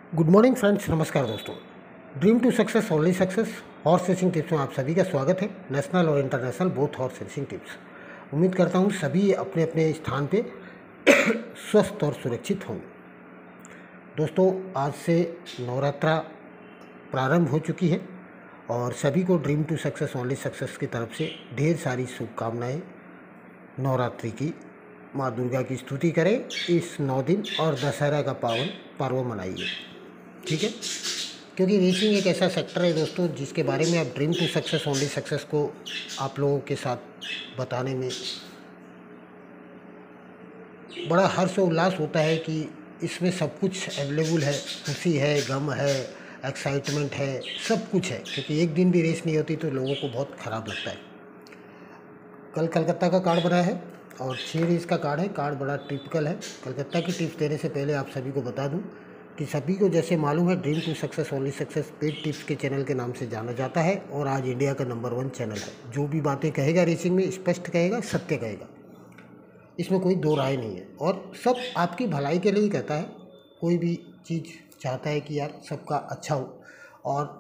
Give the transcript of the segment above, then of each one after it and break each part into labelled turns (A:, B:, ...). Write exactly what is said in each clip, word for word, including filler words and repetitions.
A: Good morning friends, नमस्कार दोस्तों। Dream to success only success horse racing tips में आप सभी का स्वागत है। नेशनल और international both horse racing tips. उम्मीद करता हूँ सभी अपने अपने स्थान पे स्वस्थ और सुरक्षित होंगे। दोस्तों, आज से नवरात्रा प्रारंभ हो चुकी है और सभी को dream to success only success की तरफ से ढेर सारी शुभकामनाएँ। नवरात्रि की माँ दुर्गा की स्तुति करें इस नौ दिन और दशहरा का पावन पर्व मनाइए, ठीक है। क्योंकि रेसिंग एक ऐसा सेक्टर है दोस्तों जिसके बारे में आप dream to success only success को आप लोगों के साथ बताने में बड़ा हर्ष और उल्लास होता है कि इसमें सब कुछ अवेलेबल है। खुशी है, गम है, एक्साइटमेंट है, सब कुछ है। क्योंकि एक दिन भी रेस नहीं होती तो लोगों को बहुत ख़राब लगता है। कल कलकत्ता का कार्ड बना है और छः रेस का कार्ड है। कार्ड बड़ा टिपिकल है। कलकत्ता की टिप्स देने से पहले आप सभी को बता दूं कि सभी को जैसे मालूम है dream to success only success paid tips के चैनल के नाम से जाना जाता है और आज इंडिया का नंबर वन चैनल है। जो भी बातें कहेगा रेसिंग में स्पष्ट कहेगा, सत्य कहेगा, इसमें कोई दो राय नहीं है और सब आपकी भलाई के लिए ही कहता है। कोई भी चीज़ चाहता है कि यार सबका अच्छा हो। और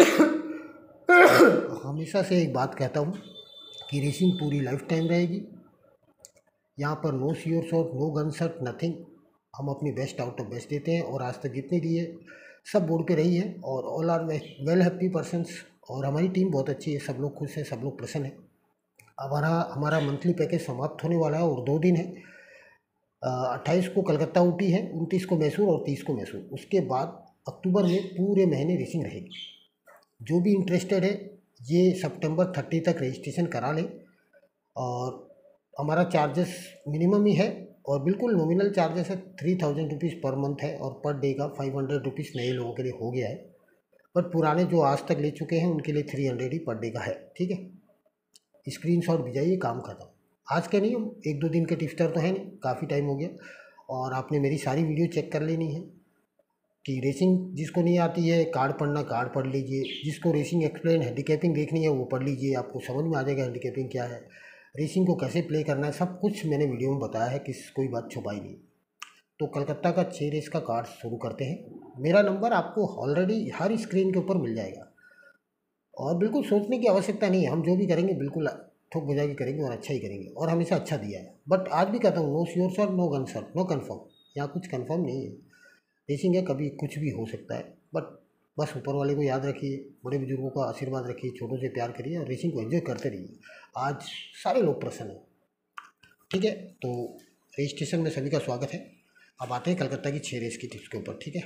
A: हमेशा से एक बात कहता हूँ कि रेसिंग पूरी लाइफ टाइम रहेगी। यहाँ पर no sure shot, no gun shot, nothing. हम अपनी बेस्ट आउट ऑफ बेस्ट देते हैं और आज तक जितने दिए सब बोर्ड पे रही है और all are well happy persons. और हमारी टीम बहुत अच्छी है, सब लोग खुश हैं, सब लोग प्रसन्न हैं। हमारा हमारा मंथली पैकेज समाप्त होने वाला है और दो दिन है। अट्ठाईस को कलकत्ता ऊटी है, उनतीस को मैसूर और तीस को मैसूर। उसके बाद अक्टूबर में पूरे महीने रेसिंग रहेगी। जो भी इंटरेस्टेड है ये सितंबर थर्टी तक रजिस्ट्रेशन करा ले। और हमारा चार्जेस मिनिमम ही है और बिल्कुल नॉमिनल चार्जेस है। Three thousand rupees per month है और पर डे का फाइव हंड्रेड रुपीज़ नए लोगों के लिए हो गया है। बट पुराने जो आज तक ले चुके हैं उनके लिए थ्री हंड्रेड ही पर डे का है, ठीक है। स्क्रीनशॉट भिजाइए, काम खत्म। आज के नहीं, हम एक दो दिन के टिप्सटर तो है नहीं, काफ़ी टाइम हो गया और आपने मेरी सारी वीडियो चेक कर लेनी है कि रेसिंग जिसको नहीं आती है कार्ड पढ़ना, कार्ड पढ़ लीजिए। जिसको रेसिंग एक्सप्लेन हैंडीकैपिंग देखनी है वो पढ़ लीजिए, आपको समझ में आ जाएगा हैंडीकैपिंग क्या है, रेसिंग को कैसे प्ले करना है। सब कुछ मैंने वीडियो में बताया है, किस कोई बात छुपाई नहीं। तो कलकत्ता का छः रेस का कार्ड शुरू करते हैं। मेरा नंबर आपको ऑलरेडी हर स्क्रीन के ऊपर मिल जाएगा और बिल्कुल सोचने की आवश्यकता नहीं है। हम जो भी करेंगे बिल्कुल ठोक बजा के करेंगे और अच्छा ही करेंगे और हमेशा अच्छा दिया है। बट आज भी कहता हूँ no sure shot, no gun shot, no confirm. यहाँ कुछ कन्फर्म नहीं है। रेसिंग है, कभी कुछ भी हो सकता है। बट बस ऊपर वाले को याद रखिए, बड़े बुजुर्गों का आशीर्वाद रखिए, छोटों से प्यार करिए और रेसिंग को एंजॉय करते रहिए। आज सारे लोग प्रसन्न हैं, ठीक है। तो रजिस्ट्रेशन में सभी का स्वागत है। अब आते हैं कलकत्ता की छः रेस की टिप्स के ऊपर, ठीक है।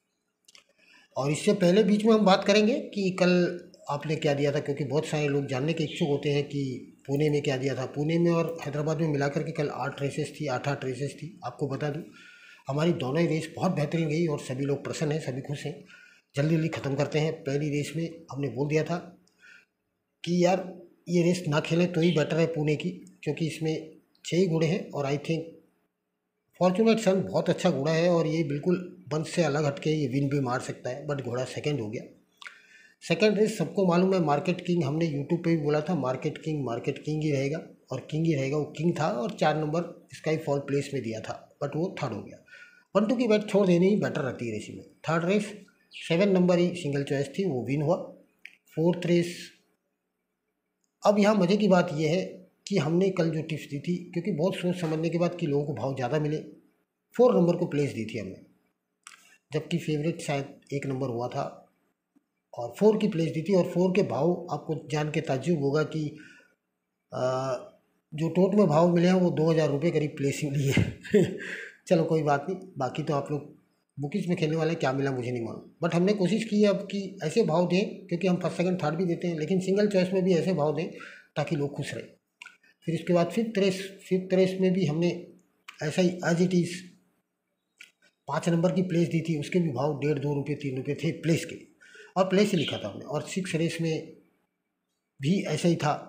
A: और इससे पहले बीच में हम बात करेंगे कि कल आपने क्या दिया था, क्योंकि बहुत सारे लोग जानने के इच्छुक होते हैं कि पुणे में क्या दिया था। पुणे में और हैदराबाद में मिलाकर के कल आठ रेसेस थी, आठ आठ रेसेस थी। आपको बता दूँ हमारी दोनों ही रेस बहुत बेहतरीन गई और सभी लोग प्रसन्न हैं, सभी खुश हैं। जल्दी जल्दी ख़त्म करते हैं। पहली रेस में हमने बोल दिया था कि यार ये रेस ना खेलें तो ही बेटर है पुणे की, क्योंकि इसमें छः ही घोड़े हैं और आई थिंक फॉर्चुनेट सन बहुत अच्छा घोड़ा है और ये बिल्कुल बंद से अलग हटके ये विन भी मार सकता है। बट घोड़ा सेकंड हो गया। सेकंड रेस सबको मालूम है, मार्केट किंग। हमने यूट्यूब पे भी बोला था मार्केट किंग मार्केट किंग ही रहेगा और किंग ही रहेगा। वो किंग था और चार नंबर स्काई फॉल प्लेस में दिया था, बट वो थर्ड हो गया। वन टू की बैट छोड़ देनी ही बेटर रहती है रेसिंग में। थर्ड रेस सेवन नंबर ही सिंगल चॉइस थी, वो विन हुआ। फोर्थ रेस, अब यहाँ मज़े की बात यह है कि हमने कल जो टिप्स दी थी, क्योंकि बहुत सोच समझने के बाद कि लोगों को भाव ज़्यादा मिले, फोर नंबर को प्लेस दी थी हमने, जबकि फेवरेट शायद एक नंबर हुआ था और फोर की प्लेस दी थी। और फोर के भाव आपको जान के ताज्जुब होगा कि आ, जो टोट में भाव मिले हैं वो दो हज़ार रुपये करीब प्लेसिंग ली है। चलो कोई बात नहीं, बाकी तो आप लोग बुकिस में खेलने वाले क्या मिला मुझे नहीं मालूम। बट हमने कोशिश की अब कि ऐसे भाव दें, क्योंकि हम फर्स्ट सेकंड थर्ड भी देते हैं, लेकिन सिंगल चॉइस में भी ऐसे भाव दें ताकि लोग खुश रहें। फिर इसके बाद फिफ्थ रेस फिफ्थ रेस में भी हमने ऐसा ही एज इट इज़ पाँच नंबर की प्लेस दी थी। उसके भी भाव डेढ़ दो रुपये तीन रुपये थे प्लेस के, और प्लेस ही लिखा था हमने। और सिक्स रेस में भी ऐसा ही था।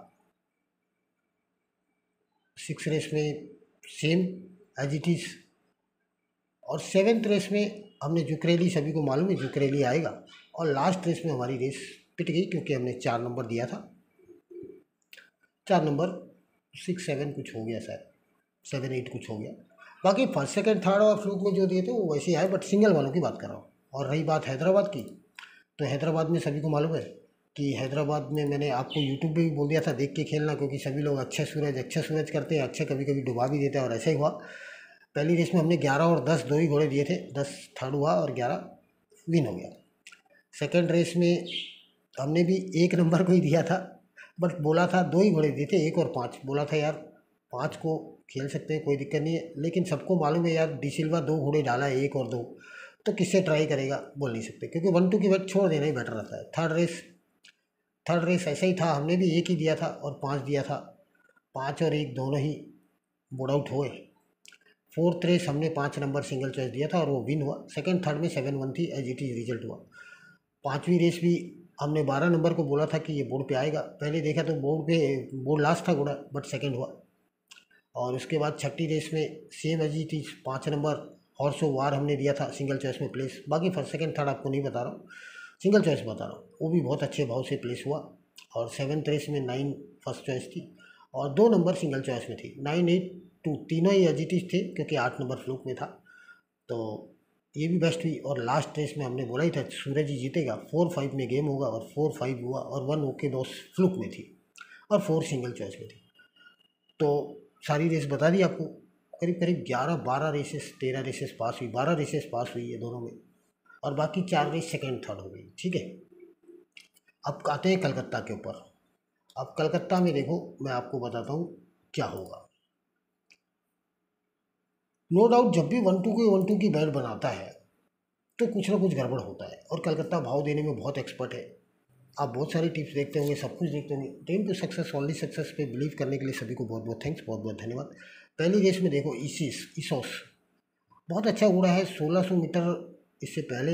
A: सिक्स रेस में सेम एज इट इज़। और सेवेंथ रेस में हमने जुकरेली, सभी को मालूम है जुकरेली आएगा। और लास्ट रेस में हमारी रेस पिट गई क्योंकि हमने चार नंबर दिया था। चार नंबर सिक्स सेवन कुछ हो गया, शायद सेवन एट कुछ हो गया। बाकी फर्स्ट सेकंड थर्ड और फ्लूक में जो दिए थे वो वैसे आए, बट सिंगल वालों की बात कर रहा हूँ। और रही बात हैदराबाद की, तो हैदराबाद में सभी को मालूम है कि हैदराबाद में मैंने आपको यूट्यूब पे भी बोल दिया था देख के खेलना, क्योंकि सभी लोग अच्छे सूरज अच्छे सूरज करते हैं, अच्छे कभी कभी डुबा भी देते हैं, और ऐसा ही हुआ। पहली रेस में हमने ग्यारह और दस दो ही घोड़े दिए थे, दस थर्ड हुआ और ग्यारह विन हो गया। सेकेंड रेस में हमने भी एक नंबर को ही दिया था, बट बोला था दो ही घोड़े दिए थे, एक और पाँच। बोला था यार पाँच को खेल सकते हैं, कोई दिक्कत नहीं है, लेकिन सबको मालूम है यार डी सिल्वा दो घोड़े डाला है, एक और दो, तो किससे ट्राई करेगा बोल नहीं सकते, क्योंकि वन टू की बात छोड़ देना ही बेटर रहता है। थर्ड रेस थर्ड रेस ऐसा ही था, हमने भी एक ही दिया था और पाँच दिया था, पाँच और एक दोनों ही बोर्ड आउट हुए। फोर्थ रेस हमने पाँच नंबर सिंगल चॉइस दिया था और वो विन हुआ। सेकंड थर्ड में सेवन वन थी, एज इट इज रिजल्ट हुआ। पाँचवीं रेस भी हमने बारह नंबर को बोला था कि ये बोर्ड पे आएगा, पहले देखा तो बोर्ड पे बोर्ड लास्ट था घोड़ा, बट सेकंड हुआ। और उसके बाद छठी रेस में सेम एज इट इज पाँच नंबर हॉर्सो वार हमने दिया था सिंगल चॉइस में प्लेस। बाकी फर्स्ट सेकंड थर्ड आपको नहीं बता रहा हूँ, सिंगल चॉइस बता रहा हूँ, वो भी बहुत अच्छे भाव से प्लेस हुआ। और सेवन्थ रेस में नाइन फर्स्ट चॉइस थी और दो नंबर सिंगल चॉइस में थी। नाइन एट टू तीनों ही एजिटिव थे, क्योंकि आठ नंबर फ्लूक में था, तो ये भी बेस्ट हुई। और लास्ट रेस में हमने बोला ही था सूरज ही जीतेगा, फोर फाइव में गेम होगा, और फोर फाइव हुआ, और वन ओके दो फ्लूक में थी और फोर सिंगल चॉइस में थी। तो सारी रेस बता दी आपको, करीब करीब ग्यारह बारह रेसेस तेरह रेसेस पास हुई, बारह रेसेस पास हुई है दोनों में, और बाकी चार रेस सेकेंड थर्ड हो गई। ठीक है, अब आते हैं कलकत्ता के ऊपर। अब कलकत्ता में देखो, मैं आपको बताता हूँ क्या होगा। नो डाउट जब भी वन टू की वन टू की बैट बनाता है तो कुछ ना कुछ गड़बड़ होता है, और कलकत्ता भाव देने में बहुत एक्सपर्ट है। आप बहुत सारी टिप्स देखते होंगे, सब कुछ देखते होंगे। Dream to success only success पे बिलीव करने के लिए सभी को बहुत बहुत थैंक्स, बहुत बहुत धन्यवाद। पहली रेस में देखो इसिस इसोस बहुत अच्छा घोड़ा है, सोलह सौ मीटर इससे पहले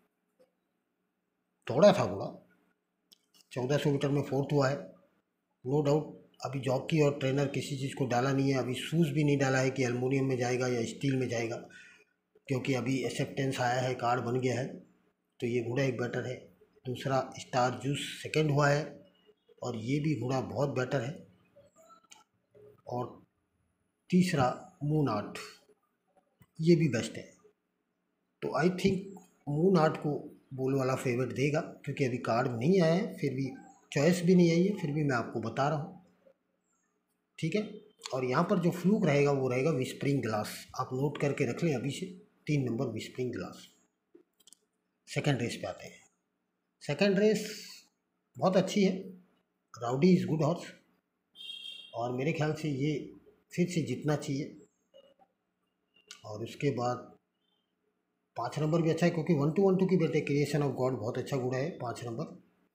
A: दौड़ा था घोड़ा, चौदह सौ मीटर में फोर्थ हुआ है। नो डाउट अभी जॉकी और ट्रेनर किसी चीज़ को डाला नहीं है, अभी शूज़ भी नहीं डाला है कि एल्युमिनियम में जाएगा या स्टील में जाएगा, क्योंकि अभी एक्सेप्टेंस आया है, कार्ड बन गया है, तो ये घोड़ा एक बेटर है। दूसरा स्टार जूस सेकंड हुआ है, और ये भी घोड़ा बहुत बेटर है। और तीसरा मून आर्ट, ये भी बेस्ट है। तो आई थिंक मून आर्ट को बोल वाला फेवरेट देगा, क्योंकि अभी कार्ड नहीं आया है, फिर भी चॉइस भी नहीं आई है, फिर भी मैं आपको बता रहा हूँ। ठीक है, और यहाँ पर जो फ्लूक रहेगा वो रहेगा विस्परिंग ग्लास, आप नोट करके रख लें अभी से, तीन number whispering glass. Second race पे आते हैं। सेकंड रेस बहुत अच्छी है, राउडी इज़ गुड हॉर्स, और मेरे ख्याल से ये फिर से जीतना चाहिए। और उसके बाद पाँच नंबर भी अच्छा है, क्योंकि वन टू वन टू की बेटे क्रिएशन ऑफ गॉड बहुत अच्छा घोड़ा है, पाँच नंबर।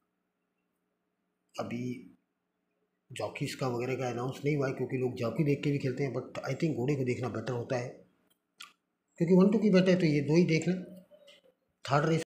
A: अभी जॉकीज का वगैरह का अनाउंस नहीं हुआ है, क्योंकि लोग जॉकी देख के भी खेलते हैं, बट आई थिंक घोड़े को देखना बेटर होता है, क्योंकि वन टू की बेटे है तो ये दो ही देख लें। Third race